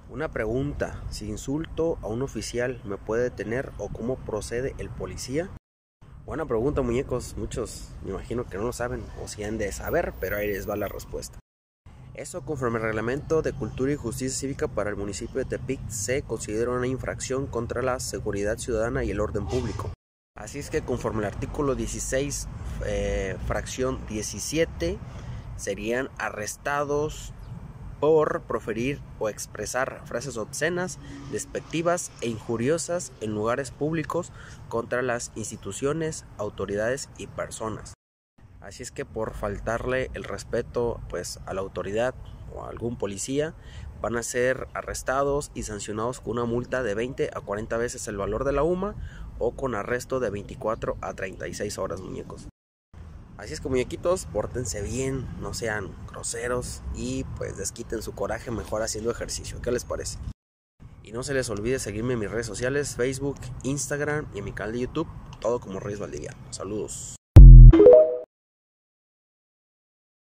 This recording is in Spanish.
Una pregunta, si insulto a un oficial, ¿me puede detener o cómo procede el policía? Buena pregunta, muñecos, muchos me imagino que no lo saben o si han de saber, pero ahí les va la respuesta. Eso, conforme al Reglamento de Cultura y Justicia Cívica para el municipio de Tepic, se considera una infracción contra la seguridad ciudadana y el orden público. Así es que conforme al artículo 16, fracción 17, serían arrestados por proferir o expresar frases obscenas, despectivas e injuriosas en lugares públicos contra las instituciones, autoridades y personas. Así es que por faltarle el respeto a la autoridad o a algún policía, van a ser arrestados y sancionados con una multa de 20 a 40 veces el valor de la UMA o con arresto de 24 a 36 horas, muñecos. Así es que, muñequitos, pórtense bien, no sean groseros y desquiten su coraje mejor haciendo ejercicio. ¿Qué les parece? Y no se les olvide seguirme en mis redes sociales, Facebook, Instagram y en mi canal de YouTube, todo como Reyes Valdiviano. Saludos.